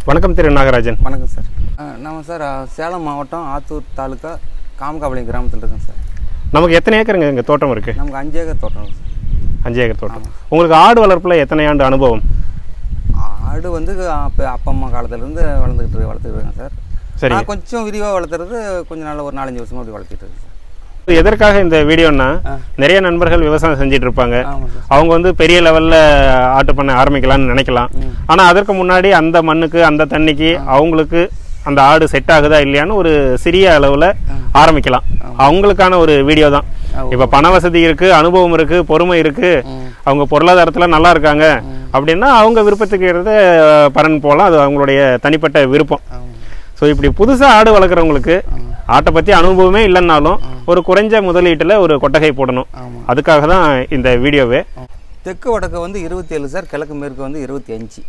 வணக்கம் திரு நாகராஜன். வணக்கம் சார். நம்ம சார் சேலம் மாவட்டம் ஆத்தூர் தாலுக்கா காமகாபாளையம் கிராமத்தில் இருக்கேன் சார். நமக்கு எத்தனை ஏக்கருங்க இங்கே தோட்டம் இருக்குது? நமக்கு 5 ஏக்கர் தோட்டம் இருக்குது சார். 5 ஏக்கர் தோட்டம். உங்களுக்கு ஆடு வளர்ப்பில் எத்தனை ஆண்டு அனுபவம்? ஆடு வந்து அப்பா அம்மா காலத்துலேருந்து வளர்த்துக்கிட்டு இருக்கேன் சார். சரி, நான் கொஞ்சம் விரிவாக வளர்த்துறது கொஞ்சம் நாள் ஒரு 4-5 வருஷமாக அப்படி வளர்த்துட்டு இருக்கேன் சார். எதற்காக இந்த வீடியோன்னா, நிறைய நண்பர்கள் விவசாயம் செஞ்சுட்டு இருப்பாங்க. அவங்க வந்து பெரிய லெவலில் ஆட்டு பண்ண ஆரம்பிக்கலாம்னு நினைக்கலாம். ஆனால் அதற்கு முன்னாடி அந்த மண்ணுக்கு அந்த தண்ணிக்கு அவங்களுக்கு அந்த ஆடு செட் ஆகுதா இல்லையான்னு ஒரு சிறிய அளவில் ஆரம்பிக்கலாம். அவங்களுக்கான ஒரு வீடியோ தான். இப்போ பண வசதி இருக்குது, அனுபவம் இருக்குது, பொறுமை இருக்குது, அவங்க பொருளாதாரத்தில் நல்லா இருக்காங்க அப்படின்னா அவங்க விருப்பத்துக்கு இருந்த பலன் போகலாம். அது அவங்களுடைய தனிப்பட்ட விருப்பம். ஸோ இப்படி புதுசாக ஆடு வளர்க்குறவங்களுக்கு ஆட்டை பற்றி அனுபவமே இல்லைன்னாலும் ஒரு குறைஞ்ச முதலீட்டில் ஒரு கொட்டகை போடணும். அதுக்காக தான் இந்த வீடியோவே. தெற்கு வடக்கு வந்து 27 சார், கிழக்கு மேற்கு வந்து 25.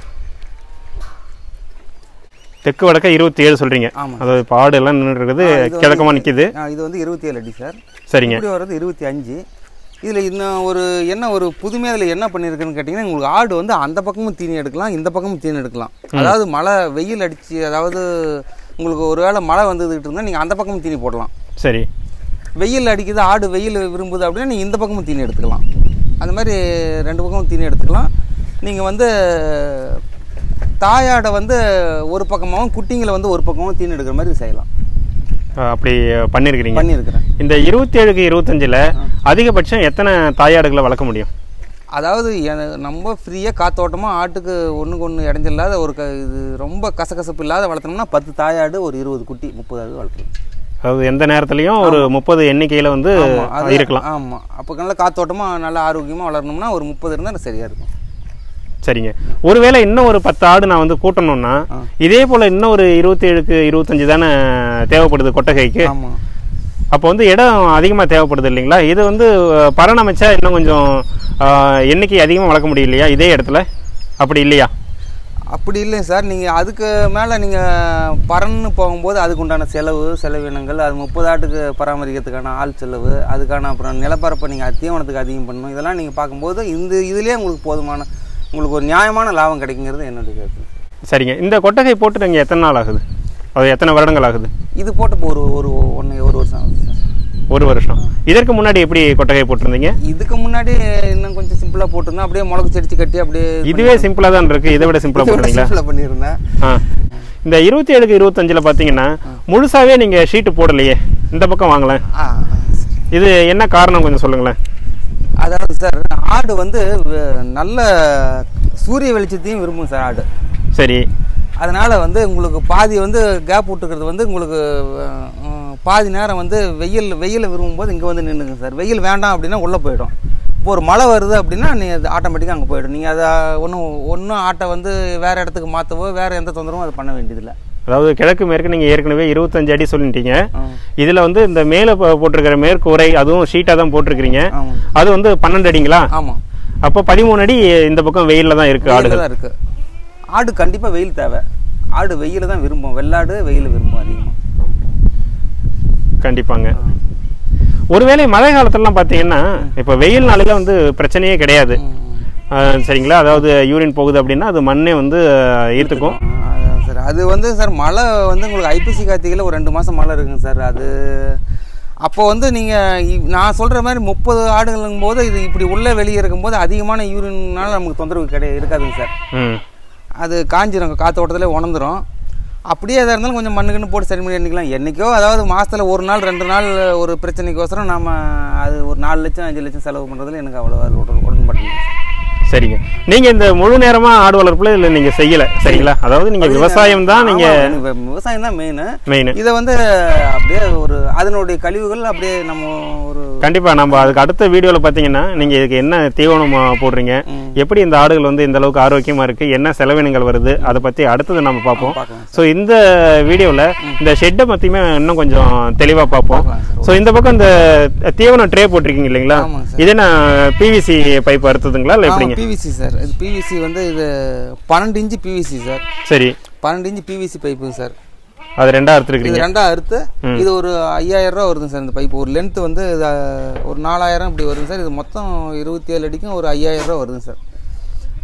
தெற்கு வடக்க 27 சொல்கிறீங்க. அதாவது இப்போ ஆடு எல்லாம் நின்று இருக்குது, கிழக்கமாக நிற்கிது. இது வந்து 27 அடி சார். சரிங்க. இப்படி வர்றது 25. இதில் இன்னும் ஒரு புதுமையாக அதில் என்ன பண்ணியிருக்குன்னு கேட்டிங்கன்னா, உங்களுக்கு ஆடு வந்து அந்த பக்கமும் தீனி எடுக்கலாம், இந்த பக்கமும் தீனி எடுக்கலாம். அதாவது மழை வெயில் அடித்து, அதாவது உங்களுக்கு ஒரு வேளை மழை வந்துக்கிட்டு இருந்தால் நீங்கள் அந்த பக்கமும் தீனி போடலாம். சரி. வெயில் அடிக்குது, ஆடு வெயில் விரும்புது அப்படின்னா நீங்கள் இந்த பக்கமும் தீனி எடுத்துக்கலாம். அந்த மாதிரி 2 பக்கமும் தீனி எடுத்துக்கலாம். நீங்கள் வந்து தாயாடை வந்து ஒரு பக்கமாகவும் குட்டிங்களை வந்து ஒரு பக்கமாகவும் தீனி எடுக்கிற மாதிரி செய்யலாம். அப்படி பண்ணியிருக்கிறீங்க? பண்ணியிருக்கிறேன். இந்த 27க்கு 25ல் அதிகபட்சம் எத்தனை தாயாடுகளை வளர்க்க முடியும்? அதாவது நம்ம ஃப்ரீயாக காத்தோட்டமாக ஆட்டுக்கு ஒன்றுக்கு ஒன்று இடைஞ்சில்லாத ஒரு இது ரொம்ப கசகசப்பு இல்லாத வளர்த்தோம்னா 10 தாயாடு ஒரு 20 குட்டி 30 ஆடு வளர்க்கலாம். அதாவது எந்த நேரத்துலையும் ஒரு 30 எண்ணிக்கையில் வந்து இருக்கலாம். ஆமாம். அப்போ நல்லா காத்தோட்டமாக நல்லா ஆரோக்கியமாக வளரணும்னா ஒரு 30 இருந்தால் சரியாக இருக்கும். சரிங்க. ஒருவேளை இன்னும் ஒரு 10 ஆடு நான் வந்து கூட்டணும்னா இதே போல் இன்னும் ஒரு 27க்கு 25 தானே தேவைப்படுது கொட்டகைக்கு. அப்போ வந்து இடம் அதிகமாக தேவைப்படுது இல்லைங்களா? இது வந்து பராமரிச்சா இன்னும் கொஞ்சம் எண்ணிக்கை அதிகமாக வளர்க்க முடியும் இல்லையா இதே இடத்துல? அப்படி இல்லையா? அப்படி இல்லைங்க சார். நீங்கள் அதுக்கு மேலே நீங்கள் பறன்னு போகும்போது அதுக்கு உண்டான செலவினங்கள், அது 30 ஆட்டுக்கு பராமரிக்கிறதுக்கான ஆள் செலவு, அதுக்கான அப்புறம் நிலப்பரப்பை நீங்கள் தீவனத்துக்கு அதிகம் பண்ணணும். இதெல்லாம் நீங்கள் பார்க்கும்போது இதுலேயே உங்களுக்கு போதுமான உங்களுக்கு ஒரு நியாயமான லாபம் கிடைக்குங்கிறது என்னுடைய கருத்து. சரிங்க. இந்த கொட்டகை போட்டு நீங்கள் எத்தனை நாள் ஆகுது? அது எத்தனை வருடங்கள் ஆகுது? இது போட்டு இப்போ ஒரு வருஷம் ஆகுது சார். 1 வருஷம். இதற்கு முன்னாடி எப்படி கொட்டகை போட்டிருந்தீங்க? இதுக்கு முன்னாடி இன்னும் கொஞ்சம் சிம்பிளாக போட்டிருந்தேன். அப்படியே முளக்கு செடிச்சு கட்டி அப்படியே. இதுவே சிம்பிளாக தான் இருக்குது. இதை விட சிம்பிளாக போட்டுருந்தீங்களா? சிம்பிளாக பண்ணியிருந்தேன். இந்த 27க்கு 25ல் பார்த்தீங்கன்னா முழுசாகவே நீங்கள் ஷீட்டு போடலையே, இந்த பக்கம் வாங்கலாம். இது என்ன காரணம் கொஞ்சம் சொல்லுங்களேன். அதாவது சார், ஆடு வந்து நல்ல சூரிய வெளிச்சத்தையும் விரும்பும் சார் ஆடு. சரி. அதனால் வந்து உங்களுக்கு பாதி வந்து கேப் விட்டுக்கிறது வந்து உங்களுக்கு பாதி நேரம் வந்து வெயிலை விரும்பும்போது இங்கே வந்து நின்றுங்க சார். வெயில் வேண்டாம் அப்படின்னா உள்ளே போயிடும். இப்போ ஒரு மழை வருது அப்படின்னா நீங்கள் அது ஆட்டோமேட்டிக்காக அங்கே போயிடும். நீங்கள் அதை ஒன்றும் ஆட்டை வந்து வேறு இடத்துக்கு மாற்றவோ வேறு எந்த தொந்தரவும் அதை பண்ண வேண்டியதில்லை. அதாவது கிழக்கு மேற்கு நீங்கள் ஏற்கனவே 25 அடி சொல்லிட்டீங்க. இதில் வந்து இந்த மேலே போட்டிருக்கிற மேற்கு உரை அதுவும் ஷீட்டாக தான் போட்டிருக்கிறீங்க. அது வந்து 12 அடிங்களா? ஆமாம். அப்போ 13 அடி இந்த பக்கம் வெயிலில் தான் இருக்குது. ஆடு தான் இருக்குது. ஆடு கண்டிப்பாக வெயில் தேவை. ஆடு வெயில தான் விரும்பும். வெள்ளாடு வெயில் விரும்பும் அதிகமாக. கண்டிப்பாங்க. ஒருவேளை மழை காலத்துலலாம் பார்த்தீங்கன்னா இப்போ வெயில் நாளில் வந்து பிரச்சனையே கிடையாது சரிங்களா? அதாவது யூரின் போகுது அப்படின்னா அது மண்ணே வந்து ஈர்த்துக்கும் சார். அது வந்து சார் மழை வந்து உங்களுக்கு ஐப்பசி கார்த்திகையில் ஒரு 2 மாதம் மழை இருக்குங்க சார். அது அப்போ வந்து நீங்கள் நான் சொல்கிற மாதிரி 30 ஆடுகளுங்கும் போது இது இப்படி உள்ளே வெளியே இருக்கும்போது அதிகமான யூரின்னால நமக்கு தொந்தரவு இருக்காதுங்க சார். அது காஞ்சிரும், காற்றோட்டத்தில் உணர்ந்துடும். அப்படியே எதாக இருந்தாலும் கொஞ்சம் மண்ணுக்குன்னு போட்டு சரி பண்ணி எண்ணிக்கலாம். என்றைக்கோ அதாவது மாதத்தில் 1 நாள் 2 நாள் ஒரு பிரச்சனைக்கோசரம் நம்ம அது ஒரு 4 லட்சம் 5 லட்சம் செலவு பண்ணுறதுல எனக்கு அவ்வளோ உடன்படல. சரிங்க. நீங்கள் இந்த முழு நேரமாக ஆடு வளர்ப்பில் இல்லை நீங்கள் செய்யலை சரிங்களா? அதாவது நீங்கள் விவசாயம் தான், நீங்கள் விவசாயம் தான் மெயின். இதை வந்து அப்படியே ஒரு அதனுடைய கழிவுகள் அப்படியே நம்ம ஒரு கண்டிப்பாக நம்ம அதுக்கு அடுத்த வீடியோவில் பார்த்தீங்கன்னா நீங்கள் இதுக்கு என்ன தீவனம் போடுறீங்க, எப்படி இந்த ஆடுகள் வந்து இந்த அளவுக்கு ஆரோக்கியமாக இருக்குது, என்ன செலவினங்கள் வருது, அதை பற்றி அடுத்தது நம்ம பார்ப்போம். ஸோ இந்த வீடியோவில் இந்த ஷெட்டை பற்றியுமே இன்னும் கொஞ்சம் தெளிவாக பார்ப்போம். ஸோ இந்த பக்கம் இந்த தீவனம் ட்ரே போட்டிருக்கீங்க இல்லைங்களா? இது என்ன பிவிசி பைப் அறுத்ததுங்களா இல்லை எப்படிங்க? PVC sir. இது பிவிசி வந்து இது 12 இன்ச்சு பிவிசி சார். சரி. 12 இன்ச்சு பிவிசி பைப்பு சார். அது 2 அறுத்துருக்கீங்க? 2 அறுத்து இது ஒரு 5000 ரூபா வருதுங்க சார். இந்த பைப்பு ஒரு லென்த் வந்து ஒரு 4000 இப்படி வருதுங்க சார். இது மொத்தம் 27 அடிக்கும் ஒரு 5000 ரூபா வருதுங்க சார்.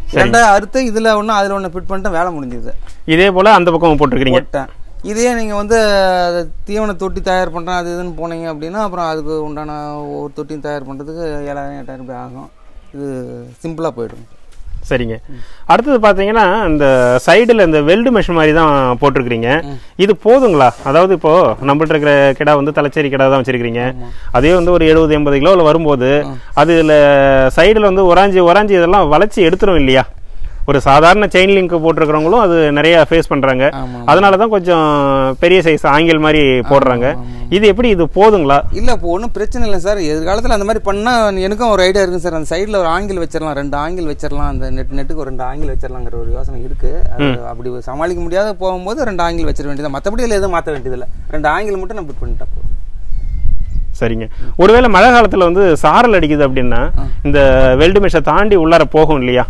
ரெண்டாவது அறுத்து இதில் ஒன்று அதில் ஒன்று ஃபிட் பண்ணிட்டு வேலை முடிஞ்சுது. இதே போல் அந்த பக்கம் போட்டிருக்கிறீங்க. இதே நீங்கள் வந்து தீவன தொட்டி தயார் பண்ணுறேன் அது இதுன்னு போனீங்க அப்படின்னா அப்புறம் அதுக்கு உண்டான ஒரு தொட்டியும் தயார் பண்ணுறதுக்கு 7,000 8,000 ஆகும். இது சிம்பிளாக போய்டும். சரிங்க. அடுத்தது பார்த்தீங்கன்னா இந்த சைடில் இந்த வெல்டு மெஷ் மாதிரி தான் போட்டிருக்கிறீங்க. இது போதுங்களா? அதாவது இப்போது நம்மள்ட்ட இருக்கிற கிடா வந்து தலைச்சேரி கிடா தான் வச்சுருக்கிறீங்க. அதே வந்து ஒரு 70-80 கிலோவில் வரும்போது அதில் சைடில் வந்து ஒராஞ்சி இதெல்லாம் வளைச்சி எடுத்துரும் இல்லையா? ஒரு சாதாரண செயின் லிங்க் போட்டிருக்கிறவங்களும் அது நிறைய ஃபேஸ் பண்ணுறாங்க. அதனால தான் கொஞ்சம் பெரிய சைஸ் ஆங்கில் மாதிரி போடுறாங்க. இது எப்படி, இது போதுங்களா? இல்லை, இப்போ ஒன்றும் பிரச்சனை இல்லை சார். எதிர்காலத்தில் அந்த மாதிரி பண்ணால் எனக்கும் ஒரு ஐடியா இருக்குது சார். அந்த சைடில் ஒரு ஆங்கில் வச்சிடலாம், 2 ஆங்கில் வச்சிடலாம். அந்த நெட்டுக்கு ஒரு 2 ஆங்கில் வச்சிடலாங்கிற ஒரு யோசனை இருக்குது. அது அப்படி சமாளிக்க முடியாத போகும்போது 2 ஆங்கில் வச்சிட வேண்டியது. மற்றபடி இல்லை, எதுவும் மாற்ற வேண்டியதில்லை. 2 ஆங்கில் மட்டும் நம்ம ஃபிட் பண்ணிட்டா போதும். சரிங்க. ஒருவேளை மழை காலத்தில் வந்து சாரல் அடிக்குது அப்படின்னா இந்த வெல்டு மெஷை தாண்டி உள்ளார போகும் இல்லையா,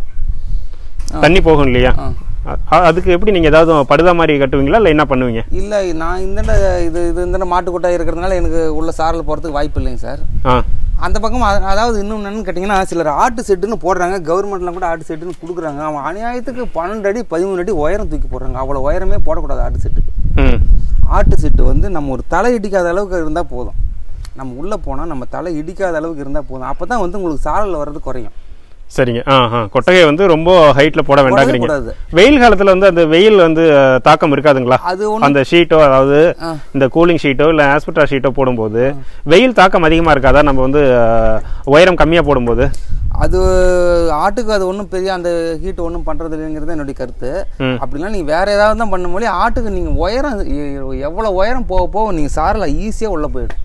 தண்ணி போகும் இல்லையா, அதுக்கு எப்படி நீங்கள் ஏதாவது படுதா மாதிரி கட்டுவீங்களா இல்லை என்ன பண்ணுவீங்க? இல்லை, நான் இந்த மாட்டு கொட்டாய் இருக்கிறதுனால எனக்கு உள்ள சாரல் போகிறதுக்கு வாய்ப்பு இல்லைங்க சார். அந்த பக்கம் அதாவது இன்னும் என்னன்னு கேட்டிங்கன்னா, சிலர் ஆட்டு செட்டுன்னு போடுறாங்க. கவர்மெண்ட்லாம் கூட ஆட்டு செட்டுன்னு கொடுக்குறாங்க. அவன் அநியாயத்துக்கு 12 அடி 13 அடி உயரம் தூக்கி போடுறாங்க. அவ்வளோ உயரமே போடக்கூடாது ஆட்டு செட்டுக்கு. ஆட்டு செட்டு வந்து நம்ம ஒரு தலை இடிக்காத அளவுக்கு இருந்தால் போதும். நம்ம உள்ளே போனால் நம்ம தலை இடிக்காத அளவுக்கு இருந்தால் போதும். அப்போ தான் வந்து உங்களுக்கு சாரல் வர்றது குறையும். சரிங்க. கொட்டகை வந்து ரொம்ப ஹைட்ல போட வேண்டாங்கிறீங்க. வெயில் காலத்துல வந்து அந்த வெயில் வந்து தாக்கம் இருக்காதுங்களா? அந்த ஷீட்டோ, அதாவது இந்த கூலிங் ஷீட்டோ இல்ல ஆஸ்பெட்டா ஷீட்டோ போடும்போது வெயில் தாக்கம் அதிகமா இருக்காதா நம்ம வந்து உயரம் கம்மியா போடும்போது? அது ஆட்டுக்கு அது ஒன்றும் பெரிய அந்த ஹீட் ஒன்றும் பண்றது இல்லைங்கிறது என்னுடைய கருத்து. அப்படின்னா நீங்க வேற ஏதாவது தான் பண்ணும்போது ஆட்டுக்கு நீங்க உயரம் எவ்வளவு உயரம் போக போக நீங்க சாரல ஈஸியா உள்ள போயிடும்.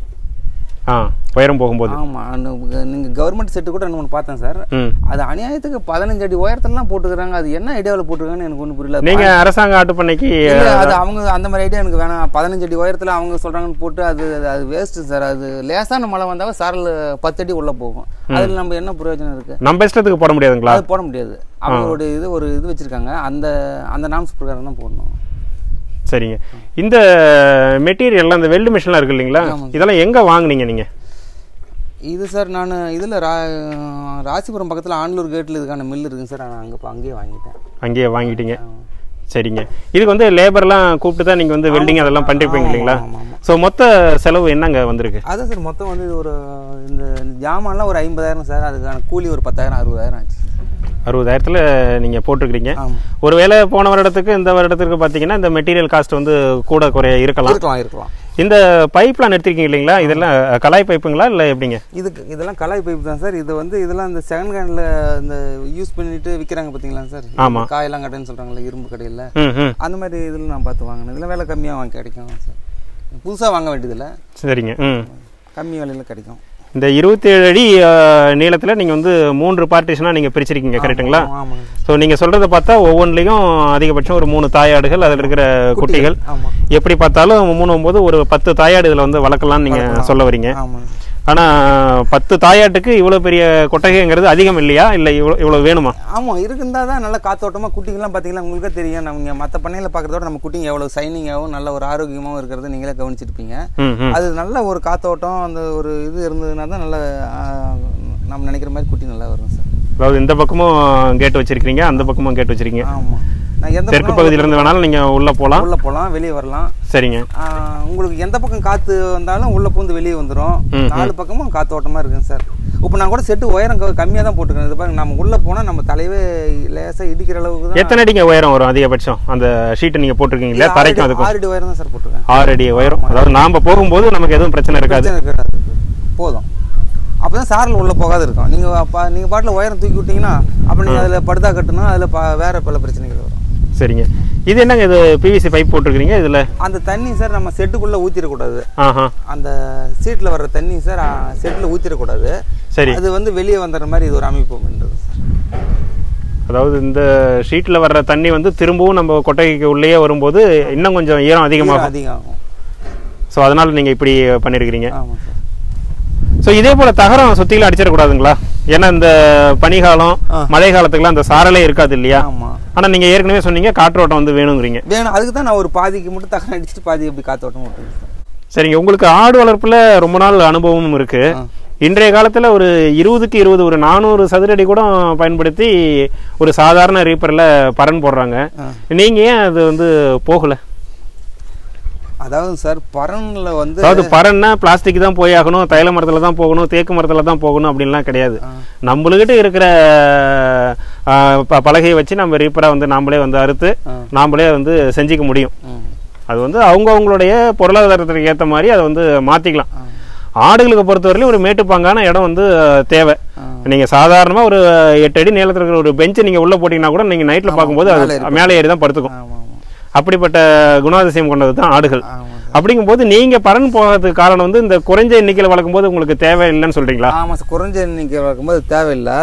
உயரம் போகும்போது. ஆமாம், நீங்கள் கவர்மெண்ட் செட்டு கூட ஒன்று பார்த்தேன் சார். அது அநியாயத்துக்கு 15 அடி உயரத்துலாம் போட்டுக்கிறாங்க. அது என்ன ஐடியாவில் போட்டுருக்காங்கன்னு எனக்கு ஒன்றும் புரியல. நீங்கள் அரசாங்க ஆட்டு பண்ணைக்கு அது அவங்க அந்த மாதிரி ஐடியா எனக்கு வேணாம். 15 அடி உயரத்தில் அவங்க சொல்கிறாங்கன்னு போட்டு அது வேஸ்ட்டு சார். அது லேசான மழை வந்தாலும் சாரல் 10 அடி உள்ளே போகும். அதில் நம்ம என்ன பிரயோஜனம் இருக்குது? நம்ம இஷ்டத்துக்கு போட முடியாதுங்களா? அது போட முடியாது. அவங்களோட ஒரு இது வச்சுருக்காங்க. அந்த நாம்ஸ் பிரகாரம் தான் போடணும். சரிங்க. இந்த மெட்டீரியல்லாம் இந்த வெல்டு மிஷின்லாம் இருக்கு இல்லைங்களா, இதெல்லாம் எங்கே வாங்குனீங்க நீங்கள்? இது சார் நான் இதில் ராசிபுரம் பக்கத்தில் ஆண்டலூர் கேட்டில் இதுக்கான மில் இருக்குங்க சார். நான் அங்கேயே வாங்கிட்டேன். அங்கேயே வாங்கிட்டீங்க. சரிங்க. இதுக்கு வந்து லேபர்லாம் கூப்பிட்டு தான் நீங்கள் வந்து வெல்டிங் அதெல்லாம் பண்ணிருப்பீங்க இல்லைங்களா? ஸோ மொத்த செலவு என்னங்க வந்திருக்கு? அதான் சார் மொத்தம் வந்து இது ஒரு இந்த ஜாமான்லாம் ஒரு 50,000 சார். அதுக்கான கூலி ஒரு 10,000 60,000 ஆச்சு. 60,000த்தில் நீங்கள் போட்டிருக்கிறீங்க. ஒருவேளை போன வருடத்துக்கு இந்த வருடத்துக்கு பார்த்தீங்கன்னா இந்த மெட்டீரியல் காஸ்ட் வந்து கூட குறைய இருக்கலாம். இந்த பைப்லாம் எடுத்திருக்கீங்க இல்லைங்களா, இதெல்லாம் கலாய் பைப்புங்களா இல்லை எப்படிங்க? இதெல்லாம் கலாய் பைப் தான் சார். இது வந்து இதெல்லாம் இந்த செகண்ட் ஹேண்டில் இந்த யூஸ் பண்ணிட்டு விற்கிறாங்க பார்த்தீங்களா சார்? ஆமாம், காயெல்லாம் கடைன்னு சொல்கிறாங்களே இரும்பு கடையில், அந்த மாதிரி இதில் நான் பார்த்து வாங்கினேன். இதெல்லாம் விலை கம்மியாக கிடைக்கும் சார். புதுசாக வாங்க வேண்டியதில்லை. சரிங்க. கம்மி விலையில் கிடைக்கும். இந்த 27 அடி நீளத்தில் நீங்கள் வந்து 3 பார்ட்டிஷனாக நீங்கள் பிரிச்சிருக்கீங்க, கரெக்டுங்களா? ஸோ நீங்கள் சொல்கிறத பார்த்தா ஒவ்வொன்றிலையும் அதிகபட்சம் ஒரு 3 தாயாடுகள், அதில் இருக்கிற குட்டிகள், எப்படி பார்த்தாலும் 3 ஒரு 10 தாயாடு இதில் வந்து வளர்க்கலாம்னு நீங்கள் சொல்ல வரீங்க. ஆனால் 10 தாயாட்டுக்கு இவ்வளோ பெரிய கொட்டகைங்கிறது அதிகம் இல்லையா, இல்லை இவ்வளோ வேணுமா? ஆமாம், இருக்குந்தா தான் நல்ல காத்தோட்டமாக குட்டிங்கெல்லாம் பார்த்தீங்கன்னா உங்களுக்கே தெரியும். நம்ம மற்ற பண்ணையில் பார்க்குறதோட நம்ம குட்டிங்க எவ்வளோ சைனிங்காகவும் நல்ல ஒரு ஆரோக்கியமாகவும் இருக்கிறது நீங்களே கவனிச்சிருப்பீங்க. அது நல்ல ஒரு காத்தோட்டம் அந்த ஒரு இது இருந்ததுன்னா தான் நல்ல நம்ம நினைக்கிற மாதிரி குட்டி நல்லா வரும் சார். அதாவது இந்த பக்கமும் கேட் வச்சிருக்கீங்க, அந்த பக்கமும் கேட் வச்சிருக்கீங்க. ஆமாம், தெற்கு பகுதியிலிருந்து வேணாலும் நீங்கள் உள்ளே போகலாம் வெளியே வரலாம். சரிங்க. உங்களுக்கு எந்த பக்கம் காற்று வந்தாலும் உள்ளே பூந்து வெளியே வந்துடும். 4 பக்கமும் காத்தோட்டமாக இருக்குங்க சார். இப்போ நான் கூட செட்டு உயரம் கம்மியாக தான் போட்டுக்கிறேன். இது பாருங்க, நம்ம உள்ளே போனால் நம்ம தலைவே லேசாக இடிக்கிற அளவுக்கு தான். எத்தனை அடிங்க உயரம் வரும் அதிகபட்சம் அந்த ஷீட்டை நீங்கள் போட்டிருக்கீங்களா? தரைக்கும் அதுக்கு 6 அடி உயரம் தான் சார் போட்டிருக்கேன். 6 அடி உயரம். அதாவது நாம் போகும்போது நமக்கு எதுவும் பிரச்சனை இருக்காது. போதும். அப்போ தான் சாரல் உள்ளே போகாது இருக்கும். நீங்கள் பாட்டில் உயரம் தூக்கி விட்டிங்கன்னா அப்போ நீங்கள் அதில் படுதா கட்டணும், அதில் வேறு பல பிரச்சனைகள் வரும். சரிங்க. இது என்னங்க, இது பிவிசி பைப் போட்டிருக்கிறீங்க. இதில் அந்த தண்ணி சார் நம்ம செட்டுக்குள்ளே ஊற்றிடக்கூடாது. அந்த சீட்டில் வர்ற தண்ணி சார் செட்டில் ஊற்றிடக்கூடாது. சரி, அது வந்து வெளியே வந்துடுற மாதிரி இது ஒரு அமைப்பு பண்ணுறது சார். அதாவது இந்த ஷீட்டில் வர்ற தண்ணி வந்து திரும்பவும் நம்ம கொட்டகைக்கு உள்ளேயே வரும்போது இன்னும் கொஞ்சம் ஈரம் அதிகமாகும். ஸோ அதனால் நீங்கள் இப்படி பண்ணியிருக்கிறீங்க. ஆமாம் சார். ஸோ இதே போல் தகரம் சுற்றிலும் அடிச்சிடக்கூடாதுங்களா? ஏன்னா இந்த பனிகாலம் மழை காலத்துக்குலாம் அந்த சாரலே இருக்காது இல்லையா? ஆனால் நீங்கள் ஏற்கனவே சொன்னீங்க காற்றோட்டம் வந்து வேணுங்கிறீங்க. வேணும், அதுக்கு தான் நான் ஒரு பாதிக்கு மட்டும் தகரம் அடிச்சுட்டு பாதி எப்படி காற்றோட்டம் ஓட்டுங்க. சரிங்க. உங்களுக்கு ஆடு வளர்ப்பில் ரொம்ப நாள் அனுபவமும் இருக்குது. இன்றைய காலத்தில் ஒரு 20க்கு 20 ஒரு 400 சதுரடி கூட பயன்படுத்தி ஒரு சாதாரண ரீப்பரில் பரன் போடுறாங்க. நீங்கள் ஏன் அது வந்து போகலை? அதாவது சார் பரனில் வந்து அதாவது பரன்னா பிளாஸ்டிக் தான் போய் ஆகணும், தைல மரத்தில் தான் போகணும், தேக்கு மரத்தில் தான் போகணும் அப்படின்லாம் கிடையாது. நம்மளுக்கிட்ட இருக்கிற பலகையை வச்சு நம்ம ரீப்பராக வந்து நாமளே வந்து அறுத்து நாமளே வந்து செஞ்சிக்க முடியும். அது வந்து அவங்களுடைய பொருளாதாரத்துக்கு ஏற்ற மாதிரி அதை வந்து மாற்றிக்கலாம். ஆடுகளுக்கு பொறுத்தவரையிலும் ஒரு மேட்டுப்பாங்கான இடம் வந்து தேவை. நீங்கள் சாதாரணமாக ஒரு 8 அடி நீளத்தில் இருக்கிற ஒரு பெஞ்சு நீங்கள் உள்ளே போட்டிங்கன்னா கூட நீங்கள் நைட்டில் பார்க்கும்போது அது மேலே ஏறி தான் படுத்துக்கும். அப்படிப்பட்ட குணாதிசயம் கொண்டது தான் ஆடுகள். அப்படிங்கும்போது நீங்கள் பரன் போகிறதுக்கு காரணம் வந்து இந்த குறைஞ்ச எண்ணிக்கையில் வளர்க்கும் போது உங்களுக்கு தேவையில்லைன்னு சொல்கிறீங்களா? ஆமாம் சார், குறைஞ்ச எண்ணிக்கையில் வளர்க்கும்போது தேவையில்லை.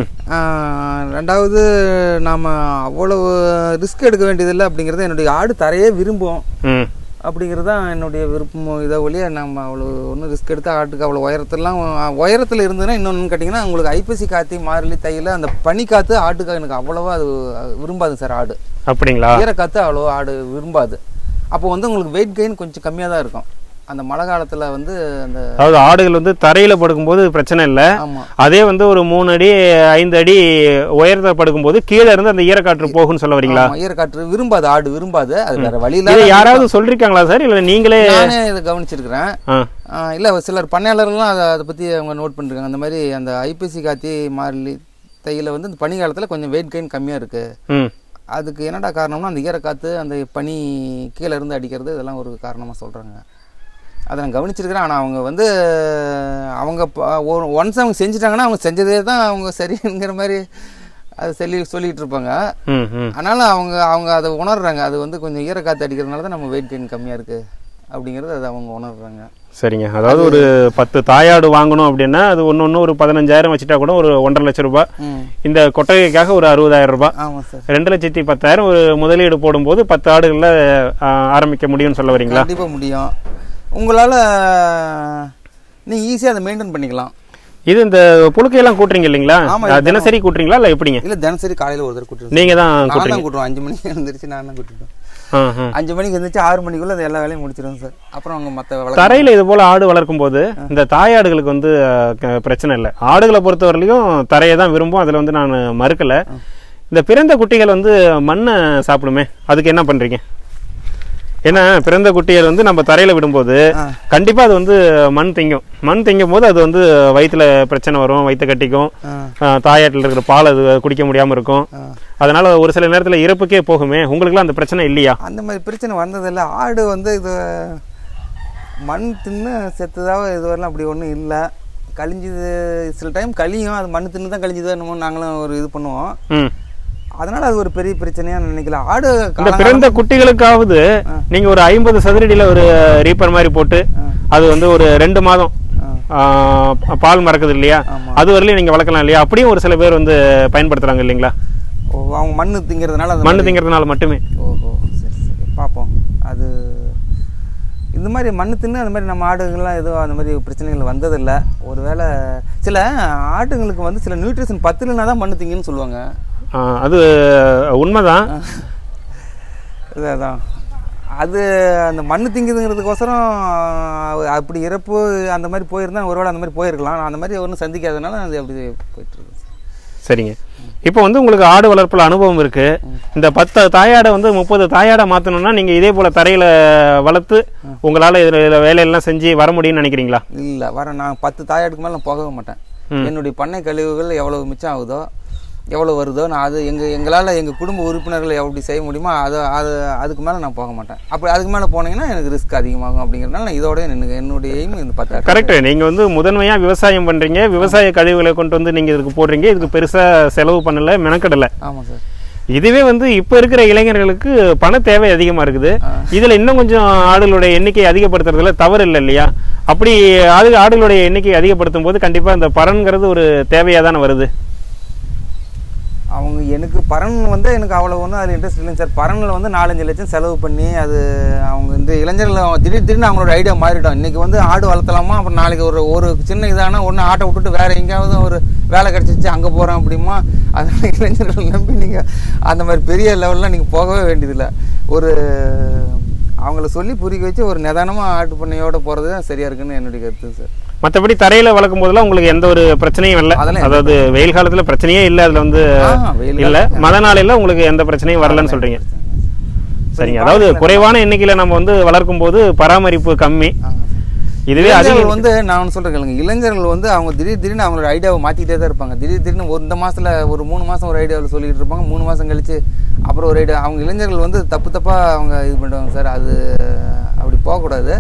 ரெண்டாவது நாம் அவ்வளவு ரிஸ்க் எடுக்க வேண்டியதில்லை அப்படிங்கிறது. என்னுடைய ஆடு தரையே விரும்பும் அப்படிங்கிறது தான் என்னுடைய விருப்பம். இதை வழியாக நம்ம அவ்வளோ ஒன்றும் ரிஸ்க் எடுத்து ஆட்டுக்கு அவ்வளோ உயரத்தில் இருந்ததுன்னா இன்னொன்று கேட்டிங்கன்னா உங்களுக்கு ஐப்பசி காற்று மாறலி தையில் அந்த பனி காற்று ஆட்டுக்கு எனக்கு அவ்வளோவா அது விரும்பாது சார். ஆடு அப்படிங்களா? ஈர காற்று அவ்வளோ ஆடு விரும்பாது. அப்போ வந்து உங்களுக்கு வெயிட் கெயின் கொஞ்சம் கம்மியாக தான் இருக்கும் அந்த மழை காலத்தில் வந்து. அந்த அதாவது ஆடுகள் வந்து தரையில் படுக்கும்போது பிரச்சனை இல்லை. அதே வந்து ஒரு 3 அடி 5 அடி உயரத்தில் படுக்கும்போது கீழே இருந்து அந்த ஈரக்காற்று போகும்னு சொல்ல வரீங்களா? ஈரக்காற்று விரும்பாது, ஆடு விரும்பாது. அது வேற வழியில யாராவது சொல்லிருக்காங்களா சார், இல்லை நீங்களே? நானே இதை கவனிச்சிருக்கிறேன். இல்லை சிலர் பண்ணையாளர்கள்லாம் அதை பற்றி அவங்க நோட் பண்ணிருக்காங்க. அந்த மாதிரி அந்த ஐப்பசி காத்தி மாறலி தையில் வந்து இந்த பனி காலத்தில் கொஞ்சம் வெயிட் கெயின் கம்மியாக இருக்குது. அதுக்கு என்னடா காரணம்னா அந்த ஈரக்காற்று அந்த பனி கீழே இருந்து அடிக்கிறது, இதெல்லாம் ஒரு காரணமாக சொல்கிறாங்க. அதை நான் கவனிச்சிருக்கிறேன். ஆனால் அவங்க வந்து அவங்க ஒன்ஸ் அவங்க செஞ்சுட்டாங்கன்னா அவங்க செஞ்சதே தான் அவங்க சரிங்கிற மாதிரி அதை சொல்லிகிட்டு இருப்பாங்க. ஆனாலும் அவங்க அதை உணர்றாங்க. அது வந்து கொஞ்சம் ஈரக்காற்று அடிக்கிறதுனால தான் நம்ம வெயிட் கெயின் கம்மியாக இருக்குது அப்படிங்கிறது அதை அவங்க உணர்றாங்க. சரிங்க. அதாவது ஒரு 10 தாயாடு வாங்கணும் அப்படின்னா அது ஒன்று ஒரு 15,000 வச்சுட்டா கூட ஒரு 1.5 லட்சம் ரூபாய். இந்த கொட்டகைக்காக ஒரு 60,000 ரூபாய். 2,10,000 ஒரு முதலீடு போடும்போது 10 ஆடுகளில் ஆரம்பிக்க முடியும்னு சொல்ல வரீங்களா? கண்டிப்பாக முடியும். உங்களால் நீங்கள் ஈஸியாக அதை மெயின்டைன் பண்ணிக்கலாம். இது இந்த புழுக்கையெல்லாம் கூட்டுறீங்க இல்லைங்களா? தினசரி கூட்டுறீங்களா இல்லை எப்படிங்க? இல்லை, தினசரி காலையில் ஒரு தடவை கூட்டுறோம். நீங்கள் தான் கூட்டுறோம். 5 மணிக்கு எழுந்திரிச்சு நான் தான் கூட்டிட்டோம். 5 மணிக்கு எழுந்திரிச்சு 6 மணிக்குள்ள அது எல்லா வேலையும் முடிச்சிடும் சார். அப்புறம் அவங்க மற்ற தரையில் இது போல் ஆடு வளர்க்கும் போது இந்த தாயாடுகளுக்கு வந்து பிரச்சனை இல்லை. ஆடுகளை பொறுத்தவரையிலையும் தரையை தான் விரும்பும், அதில் வந்து நான் மறுக்கலை. இந்த பிறந்த குட்டிகள் வந்து மண்ணை சாப்பிடுமே, அதுக்கு என்ன பண்ணுறீங்க? ஏன்னா பிறந்த குட்டிகள் வந்து நம்ம தரையில் விடும்போது கண்டிப்பாக அது வந்து மண் திங்கும் போது அது வந்து வயிற்றுல பிரச்சனை வரும், வயிற்று கட்டிக்கும், தாயாட்டில் இருக்கிற பால் அது குடிக்க முடியாமல் இருக்கும். அதனால ஒரு சில நேரத்தில் இறப்புக்கே போகுமே. உங்களுக்குலாம் அந்த பிரச்சனை இல்லையா? அந்த மாதிரி பிரச்சனை வந்ததில்லை. ஆடு வந்து இது மண் தின்னு செத்துதாக இதுவரெல்லாம் அப்படி ஒன்றும் இல்லை. கழிஞ்சுது சில டைம் கழியும், அது மண் தின்னு தான் கழிஞ்சுதோ என்னமோ நாங்களும் ஒரு இது பண்ணுவோம். அதனால அது ஒரு பெரிய பிரச்சனையா நினைக்கல. ஆடு பிறந்த குட்டிகளுக்காவது நீங்க ஒரு 50 சதுரடியில ஒரு ரீப்பர் மாதிரி போட்டு அது வந்து ஒரு 2 மாதம் பால் மறக்குது இல்லையா, அது வரலையும் நீங்க வளர்க்கலாம் இல்லையா? அப்படியும் ஒரு சில பேர் வந்து பயன்படுத்துறாங்க இல்லைங்களா? அவங்க மண்ணு திங்கிறதுனால மட்டுமே. ஓஹோ, சரி சரி, பார்ப்போம். அது இந்த மாதிரி மண்ணு தின்னு அந்த மாதிரி நம்ம ஆடுகள்லாம் எதுவும் அந்த மாதிரி பிரச்சனைகள் வந்ததில்லை. ஒருவேளை சில ஆடுங்களுக்கு வந்து சில நியூட்ரிஷன் பத்துலனா தான் மண்ணு திங்குன்னு சொல்லுவாங்க. அது உண்மைதான். அதான் அது அந்த மண்ணு திங்குதுங்கிறதுக்கோசரம் அப்படி இறப்பு அந்த மாதிரி போயிருந்தா ஒருவேளை அந்த மாதிரி போயிருக்கலாம். அந்த மாதிரி ஒன்றும் சந்திக்காதனால அது அப்படி போயிட்டு இருக்கு. சரிங்க. இப்போ வந்து உங்களுக்கு ஆடு வளர்ப்பில் அனுபவம் இருக்கு. இந்த 10 தாயாடை வந்து 30 தாயாடை மாற்றணும்னா நீங்க இதே போல தரையில வளர்த்து உங்களால இதில் வேலையெல்லாம் செஞ்சு வர முடியும்னு நினைக்கிறீங்களா? இல்லை, நான் 10 தாயாடுக்கு மேலே நான் போகவே மாட்டேன். என்னுடைய பண்ணை கழிவுகள் எவ்வளவு மிச்சம் ஆகுதோ எவ்வளோ வருதோ நான் அது எங்களால் எங்கள் குடும்ப உறுப்பினர்கள் எப்படி செய்ய முடியுமோ அதுக்கு மேலே நான் போக மாட்டேன். அப்படி அதுக்கு மேலே போனீங்கன்னா எனக்கு ரிஸ்க் அதிகமாகும். அப்படிங்கிறதுனால நான் இதோட என்னுடைய எய்ம் இந்த 10. கரெக்டு. நீங்கள் வந்து முதன்மையாக விவசாயம் பண்ணுறீங்க, விவசாய கழிவுகளை கொண்டு வந்து நீங்கள் இதுக்கு போடுறீங்க. இதுக்கு பெருசாக செலவு பண்ணலை, மெனக்கடலை. ஆமாம் சார். இதுவே வந்து இப்போ இருக்கிற இளைஞர்களுக்கு பண தேவை அதிகமாக இருக்குது. இதில் இன்னும் கொஞ்சம் ஆடுகளுடைய எண்ணிக்கை அதிகப்படுத்துறதுல தவறு இல்லை இல்லையா? அப்படி ஆடுகளுடைய எண்ணிக்கை அதிகப்படுத்தும் போது கண்டிப்பாக இந்த பரன்கிறது ஒரு தேவையாக தானே வருது. அவங்க எனக்கு பரன் வந்து எனக்கு அவ்வளோ ஒன்றும் அதில் இன்ட்ரெஸ்ட் இல்லைங்க சார். பரனில் வந்து 4-5 லட்சம் செலவு பண்ணி அது அவங்க இந்த இளைஞர்கள் திடீர்னு அவங்களோட ஐடியா மாறிடும். இன்றைக்கி வந்து ஆடு வளர்த்தலாமா, அப்புறம் நாளைக்கு ஒரு சின்ன இதானா ஒன்று ஆட்டை விட்டுட்டு வேறு எங்கேயாவது ஒரு வேலை கிடச்சிச்சு அங்கே போகிறோம் அப்படிமா. அதனால் இளைஞர்கள் நம்பி நீங்கள் அந்த மாதிரி பெரிய லெவல்லாம் நீங்கள் போகவே வேண்டியதில்லை. ஒரு அவங்கள சொல்லி புரிய வச்சு ஒரு நிதானமாக ஆட்டு பண்ணையோட போகிறது தான் சரியாக இருக்குன்னு என்னுடைய கருத்து சார். மற்றபடி தரையில் வளர்க்கும் போதெல்லாம் உங்களுக்கு எந்த ஒரு பிரச்சனையும் இல்லை, அதாவது வெயில் காலத்தில் பிரச்சனையே இல்லை, அதில் வந்து இல்லை, மழை நாளையில் உங்களுக்கு எந்த பிரச்சனையும் வரலன்னு சொல்கிறீங்க. சரிங்க. அதாவது குறைவான எண்ணிக்கையில் நம்ம வந்து வளர்க்கும் போது பராமரிப்பு கம்மி. இதுவே அதிகம் வந்து நான் சொல்கிறேன், இளைஞர்கள் வந்து அவங்க திடீர்னு அவங்களோட ஐடியாவை மாற்றிக்கிட்டே தான் இருப்பாங்க. திடீர்னு இந்த மாதத்தில் ஒரு 3 மாதம் ஒரு ஐடியாவில் சொல்லிட்டு இருப்பாங்க, 3 மாதம் கழிச்சு அப்புறம் ஒரு ஐடியா. அவங்க இளைஞர்கள் வந்து தப்பாக அவங்க இது பண்ணுவாங்க சார். அது அப்படி போகக்கூடாது.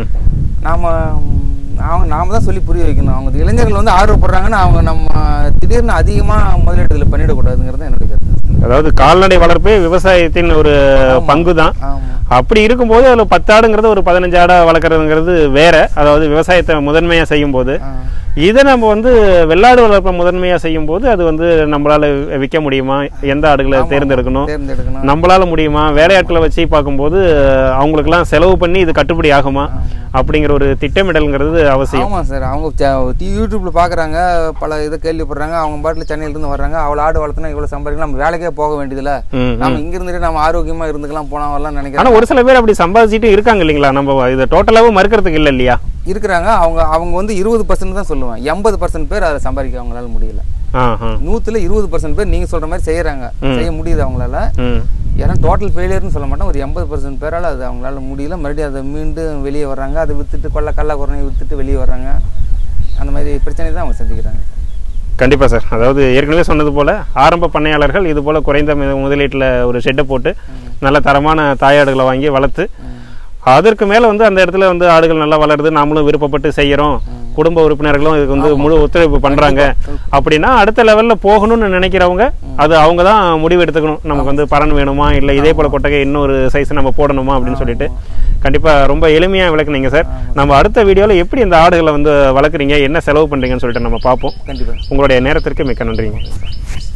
நாம தான் சொல்லி புரிய வைக்கணும். அவங்க இளைஞர்கள் வந்து ஆர்வப்படுறாங்கன்னா அவங்க நம்ம திடீர்னு அதிகமாக முதலீடு இதில் பண்ணிடக்கூடாதுங்கிறது என்னுடைய கருத்து. அதாவது கால்நடை வளர்ப்பே விவசாயத்தின் ஒரு பங்கு தான். அப்படி இருக்கும்போது அதில் 10 ஆடுங்கிறது ஒரு 15 ஆடா வளர்க்குறதுங்கிறது வேற. அதாவது விவசாயத்தை முதன்மையாக செய்யும் போது, இதை நம்ம வந்து வெள்ளாடு வளர்ப்பை முதன்மையாக செய்யும் போது அது வந்து நம்மளால விற்க முடியுமா, எந்த ஆடுகளை தேர்ந்தெடுக்கணும், நம்மளால முடியுமா, வேலையாட்களை வச்சு பார்க்கும்போது அவங்களுக்குலாம் செலவு பண்ணி இது கட்டுப்படி ஆகுமா அப்படிங்கிற ஒரு திட்டமிடல்ங்கிறது அவசியம். ஆமாம் சார். அவங்க யூடியூப்ல பார்க்குறாங்க, பல இதை கேள்விப்படுறாங்க, அவங்க பாட்டில் சென்னையிலேருந்து வர்றாங்க, அவ்வளோ ஆடு வளர்த்துனா இவ்வளோ சம்பாதிக்கலாம், நம்ம வேலைக்கே போக வேண்டியதில்லை, நம்ம இங்கிருந்துட்டு நம்ம ஆரோக்கியமாக இருந்துக்கலாம் போனால் வரலாம் நினைக்கிறேன். ஒரு சில பேர் அப்படி சம்பாதிச்சுட்டு இருக்காங்க இல்லைங்களா, நம்ம இதை டோட்டலாகவும் மறுக்கிறதுக்கு இல்லை இல்லையா? இருக்கிறாங்க. அவங்க வந்து 20% தான் சொல்லுவேன், 80% பேர் அதை சம்பாதிக்க அவங்களால முடியல. 100ல் 20% பேர் நீங்க சொல்ற மாதிரி செய்யறாங்க, செய்ய முடியுது அவங்களால. ஏன்னா டோட்டல் ஃபெயிலியர்னு சொல்ல மாட்டோம், ஒரு 80% பேரால் அது அவங்களால முடியல. மறுபடியும் அதை மீண்டும் வெளியே வர்றாங்க, அதை வித்துட்டு கள்ள குறையை வித்துட்டு வெளியே வர்றாங்க. அந்த மாதிரி பிரச்சனை தான் அவங்க சந்திக்கிறாங்க. கண்டிப்பாக சார். அதாவது ஏற்கனவே சொன்னது போல் ஆரம்ப பண்ணையாளர்கள் இது போல் குறைந்த முதலீட்டில் ஒரு ஷெட்டை போட்டு நல்ல தரமான தாயாடுகளை வாங்கி வளர்த்து, அதற்கு மேலே வந்து அந்த இடத்துல வந்து ஆடுகள் நல்லா வளருது, நாமளும் விருப்பப்பட்டு செய்கிறோம், குடும்ப உறுப்பினர்களும் இதுக்கு வந்து முழு ஒத்துழைப்பு பண்ணுறாங்க அப்படின்னா அடுத்த லெவலில் போகணும்னு நினைக்கிறவங்க அது அவங்க தான் முடிவு எடுத்துக்கணும். நமக்கு வந்து பலன் வேணுமா, இல்லை இதே போல் கொட்டகை இன்னொரு சைஸ் நம்ம போடணுமா அப்படின்னு சொல்லிட்டு. கண்டிப்பாக ரொம்ப எளிமையாக விளக்குனீங்க சார். நம்ம அடுத்த வீடியோவில் எப்படி இந்த ஆடுகளை வந்து வளர்க்குறீங்க, என்ன செலவு பண்ணுறீங்கன்னு சொல்லிட்டு நம்ம பார்ப்போம். கண்டிப்பாக. உங்களுடைய நேரத்திற்கு மிக்க நன்றிங்க.